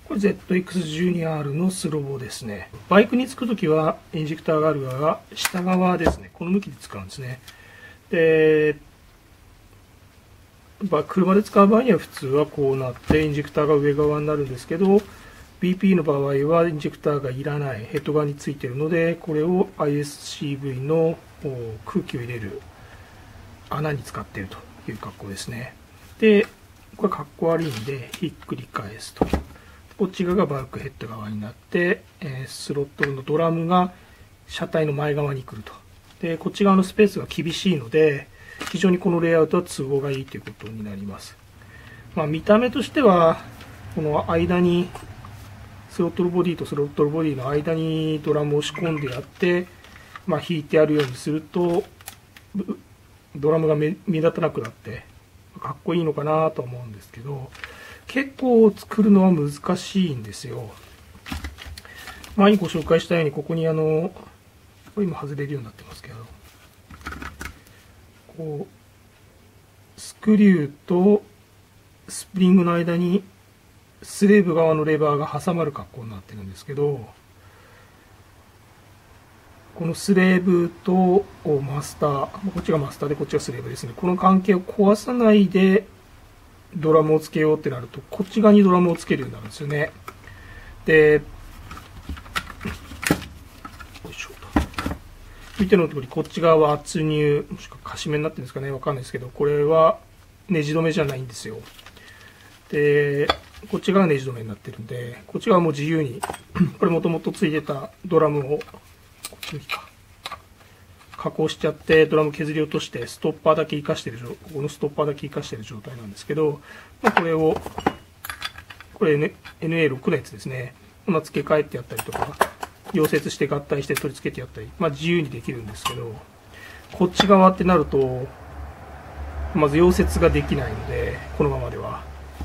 これ ZX12R のスロボですね。バイクにつくときはインジェクターがある側が下側ですね。この向きで使うんですね。で、車で使う場合には普通はこうなってインジェクターが上側になるんですけど、BP の場合はインジェクターがいらないヘッド側についているので、これを ISCV の空気を入れる穴に使っているという格好ですね。で、これ格好悪いんでひっくり返すと。こっち側がバルクヘッド側になって、スロットルのドラムが車体の前側に来ると。で、こっち側のスペースが厳しいので、非常にこのレイアウトは都合がいいということになります。見た目としては、この間に、スロットルボディとスロットルボディの間にドラムを仕込んでやって、弾いてやるようにすると、ドラムが目立たなくなって、かっこいいのかなと思うんですけど、結構作るのは難しいんですよ。前にご紹介したように、ここにこれ今外れるようになってますけど、こうスクリューとスプリングの間にスレーブ側のレバーが挟まる格好になってるんですけど、このスレーブとマスター、こっちがマスターでこっちがスレーブですね。この関係を壊さないでドラムをつけようってなると、こっち側にドラムをつけるようになるんですよね。で、よいしょと。見ての通り、こっち側は圧入、もしくはカシメになってるんですかね、わかんないですけど、これはネジ止めじゃないんですよ。で、こっち側がネジ止めになってるんで、こっち側はもう自由に、これもともとついてたドラムを、こっちか、加工しちゃって、ドラム削り落として、ストッパーだけ活かしてる、ここのストッパーだけ活かしてる状態なんですけど、これを、これ、ね、NA6 のやつですね。付け替えてやったりとか、溶接して合体して取り付けてやったり、自由にできるんですけど、こっち側ってなると、まず溶接ができないので、このままでは。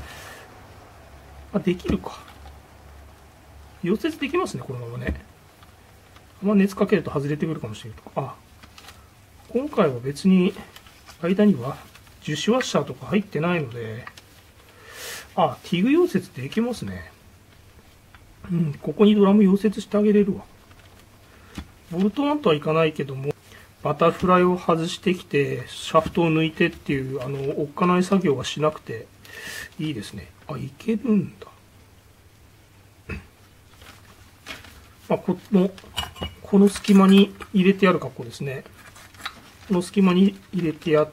できるか。溶接できますね、このままね。熱かけると外れてくるかもしれないとか。今回は別に間には樹脂ワッシャーとか入ってないので、ティグ溶接できますね。ここにドラム溶接してあげれるわ。ボルトなんとはいかないけども、バタフライを外してきて、シャフトを抜いてっていう、おっかない作業はしなくていいですね。いけるんだ。この隙間に入れてやる格好ですね。この隙間に入れてやって、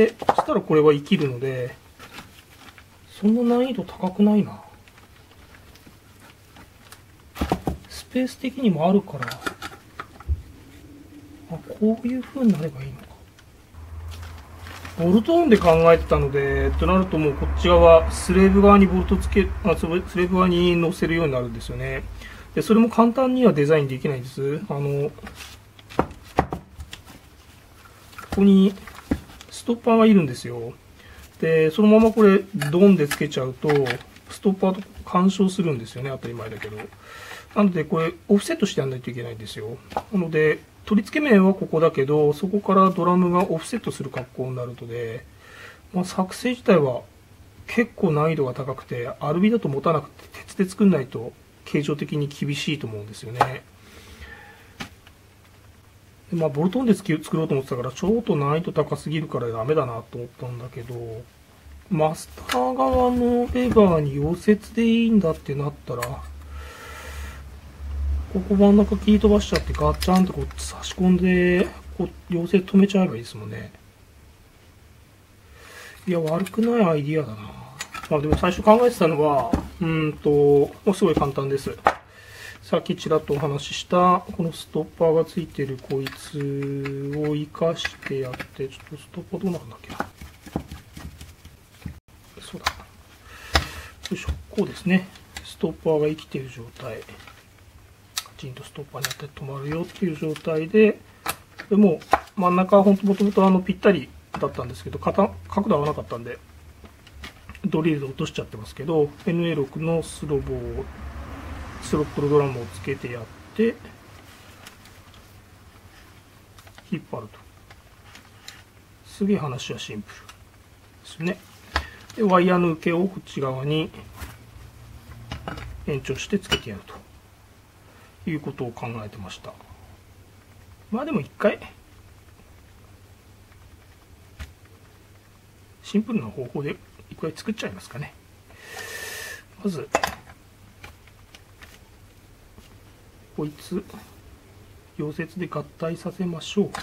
そしたらこれは生きるので、そんな難易度高くないな。スペース的にもあるから、こういう風になればいいのか。ボルトオンで考えてたので、となるともうこっち側、スレーブ側にボルトスレーブ側に乗せるようになるんですよね。で、それも簡単にはデザインできないんです。ここにストッパーがいるんですよ。で、そのままこれ、ドンでつけちゃうと、ストッパーと干渉するんですよね。当たり前だけど。なので、これ、オフセットしてやらないといけないんですよ。なので、取り付け面はここだけど、そこからドラムがオフセットする格好になるので、作成自体は結構難易度が高くて、アルミだと持たなくて、鉄で作んないと、形状的に厳しいと思うんですよね。でボルトンで作ろうと思ってたから、ちょっと難易度高すぎるからダメだなと思ったんだけど、マスター側のレバーに溶接でいいんだってなったら、ここ真ん中切り飛ばしちゃってガッチャンってこう差し込んで、溶接止めちゃえばいいですもんね。いや、悪くないアイディアだな。でも最初考えてたのは、すごい簡単です。さっきちらっとお話しした、このストッパーがついているこいつを活かしてやって、ちょっとストッパーどうなるんだっけな。そうだ。よいしょ。こうですね。ストッパーが生きている状態。カチンとストッパーに当てて止まるよっていう状態で、でも真ん中はもともとぴったりだったんですけど、角度合わなかったんで、ドリルで落としちゃってますけど、NA6 のスロットルドラムをつけてやって、引っ張ると。すげえ話はシンプルですね。で、ワイヤーの受けをこっち側に延長してつけてやるということを考えてました。まあでも一回シンプルな方法で一回作っちゃいますかね。まずこいつ溶接で合体させましょう。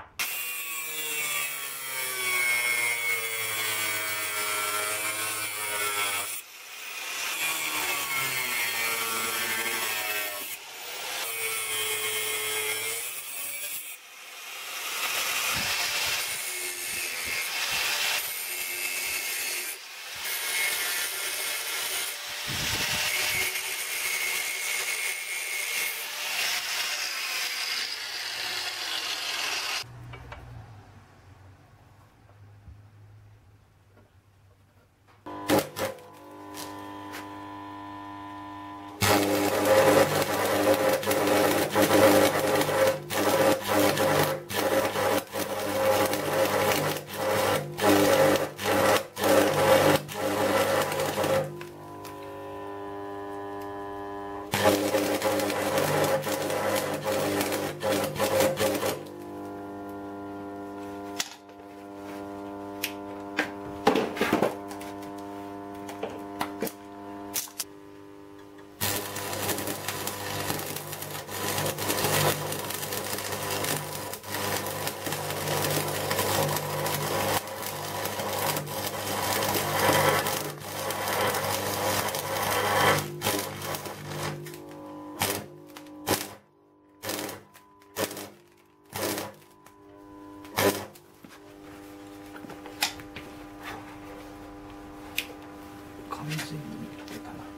完全にいけたな。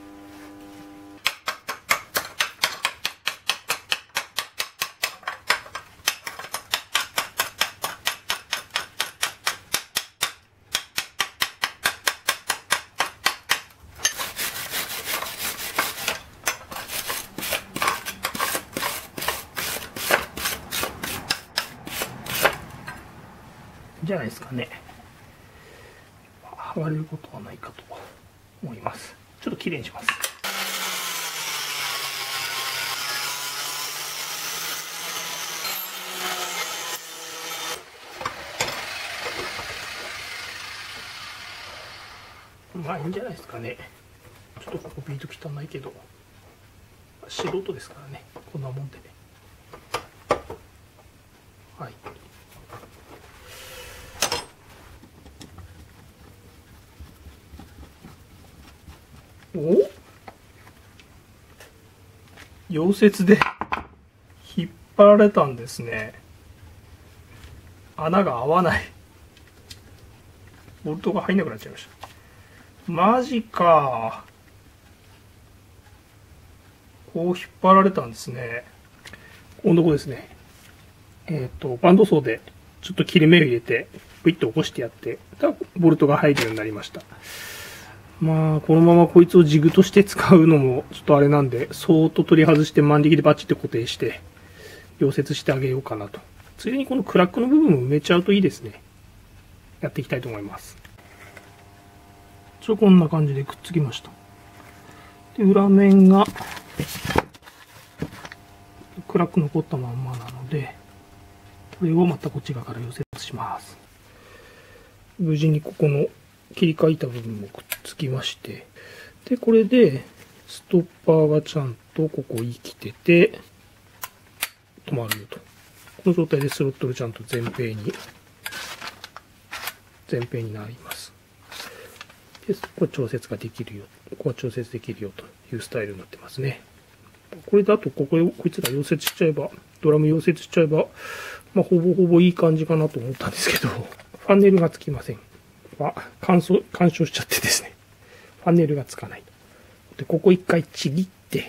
じゃないですかね。剥がれることはないかと思います。ちょっときれいにします。まあいいんじゃないですかね。ちょっとここビート汚いけど素人ですからね、こんなもんでね。はい。お、溶接で引っ張られたんですね。穴が合わない。ボルトが入んなくなっちゃいました。マジか。こう引っ張られたんですね。このとこですね。バンドソーでちょっと切れ目を入れて、ブイッと起こしてやって、ボルトが入るようになりました。まあ、このままこいつをジグとして使うのもちょっとあれなんで、そーっと取り外して万力でバチって固定して、溶接してあげようかなと。ついでにこのクラックの部分を埋めちゃうといいですね。やっていきたいと思います。こんな感じでくっつきました。で、裏面が、クラック残ったまんまなので、これをまたこっち側から溶接します。無事にここの切り替えた部分もくっつきまして、で、これで、ストッパーがちゃんとここ生きてて、止まるよと。この状態でスロットルちゃんと前平になります。で、これ調節ができるよ。ここは調節できるよというスタイルになってますね。これだと、こいつら溶接しちゃえば、ドラム溶接しちゃえば、まあ、ほぼほぼいい感じかなと思ったんですけど、ファンネルがつきません。干渉しちゃってですね、ファンネルがつかない。で、ここ一回ちぎって、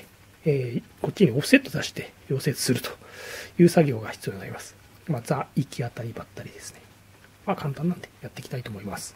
こっちにオフセット出して溶接するという作業が必要になります。まあ、ザ行き当たりばったりですね。まあ、簡単なんでやっていきたいと思います。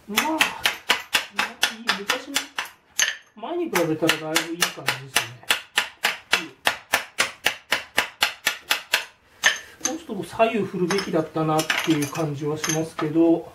まあ、昔の前に比べたらだいぶいい感じですね。もうちょっと左右振るべきだったなっていう感じはしますけど、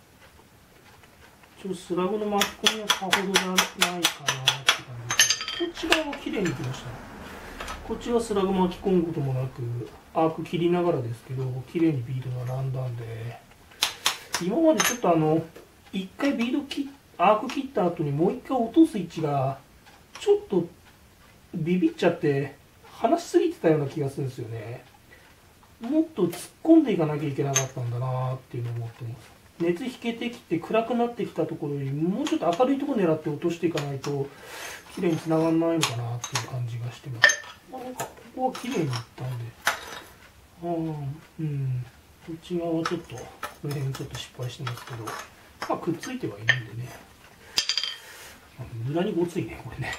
スラグの巻き込みはさほどじゃないかなって感じです。こっち側は綺麗にいきましたね。こっちはスラグ巻き込むこともなく、アーク切りながらですけど、綺麗にビードが並んだんで、今までちょっと一回ビードアーク切った後にもう一回落とす位置が、ちょっとビビっちゃって、離しすぎてたような気がするんですよね。もっと突っ込んでいかなきゃいけなかったんだなっていうのを思ってます。熱引けてきて暗くなってきたところにもうちょっと明るいところ狙って落としていかないと綺麗につながらないのかなっていう感じがしてます。なんかここは綺麗にいったんで、こっち側はちょっとこの辺ちょっと失敗してますけど、まあくっついてはいるんでね、無駄にごついねこれね。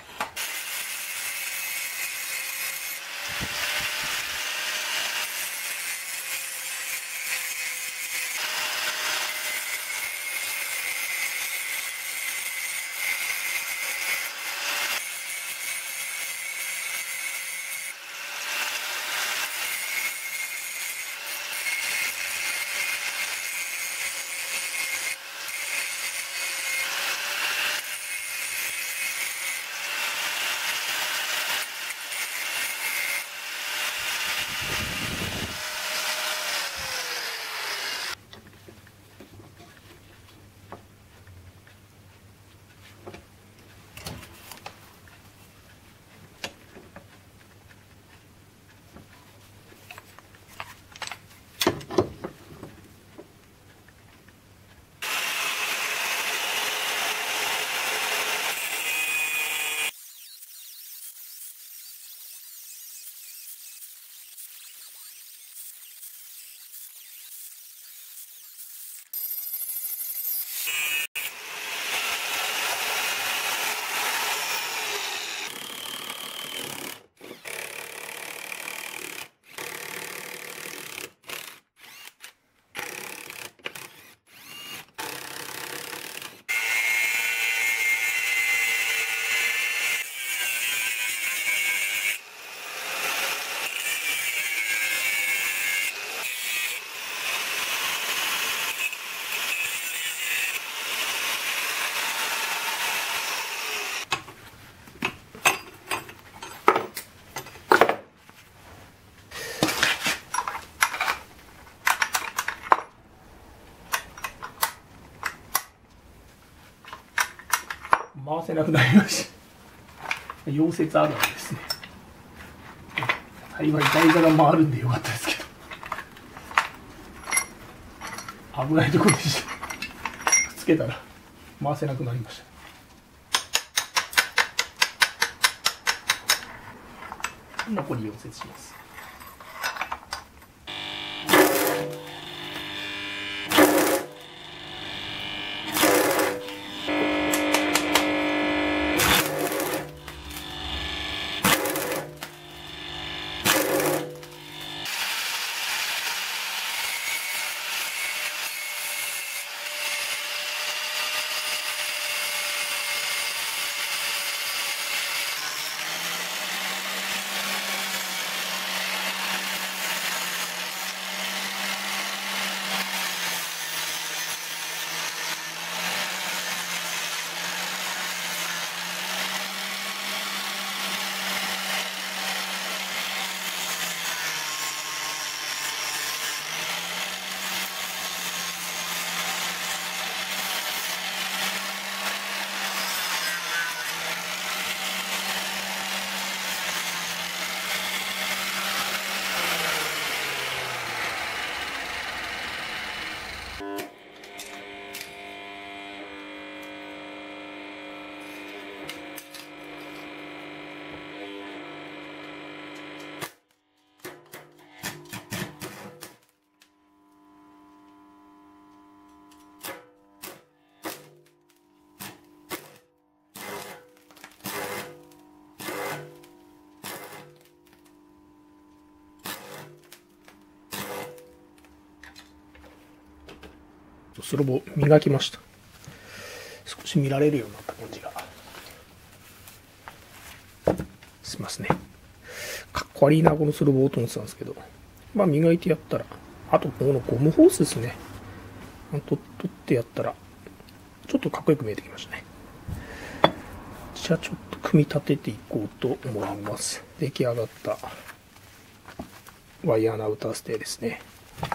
回せなくなりました。溶接あるあるですね。幸い台座が回るんでよかったですけど、危ないところでした。くっつけたら回せなくなりました。残り溶接します。スロボ磨きました。 し見られるようになった感じがしますね。かっこ悪いな、このスロボーと思ってたんですけど。まあ磨いてやったら、あとこのゴムホースですね。取ってやったら、ちょっとかっこよく見えてきましたね。じゃあちょっと組み立てていこうと思います。出来上がったワイヤーのアウターステーですね。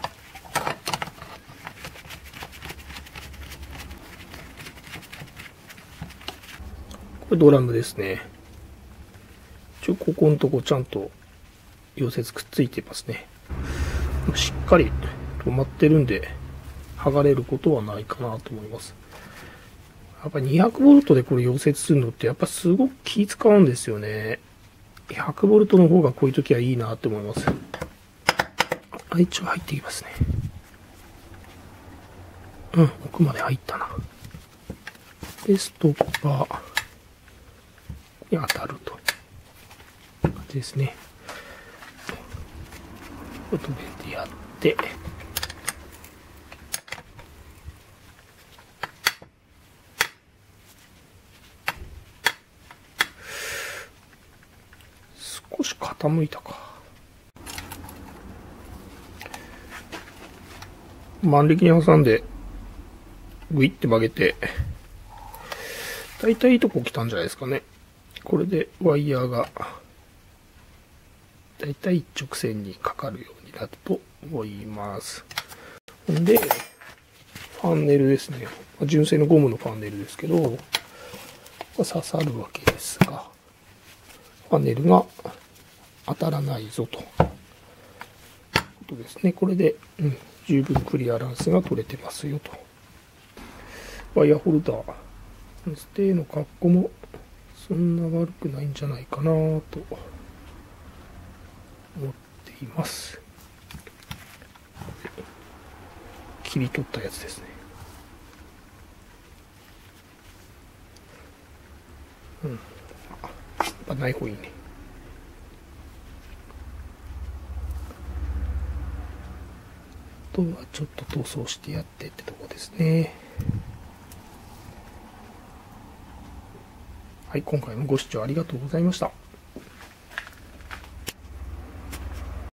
これドラムですね。ここのとこちゃんと溶接くっついてますね。しっかり止まってるんで、剥がれることはないかなと思います。やっぱり200ボルトでこれ溶接するのってやっぱすごく気使うんですよね。100ボルトの方がこういう時はいいなと思います。一応入っていきますね。奥まで入ったな。で、ストッパーに当たると。感じですね。止めてやって、少し傾いたか。万力に挟んで、グイって曲げて、だいたいいいとこ来たんじゃないですかね。これでワイヤーが、だいたい一直線にかかるようになると思います。ほんで、ファンネルですね。純正のゴムのファンネルですけど、刺さるわけですが、ファンネルが当たらないぞと。ことですね。これで、十分クリアランスが取れてますよと。ワイヤーホルダー。ステーの格好もそんな悪くないんじゃないかなと思っています。切り取ったやつですね。やっぱない方がいいね。あとはちょっと塗装してやってってとこですね。はい、今回もご視聴ありがとうございました。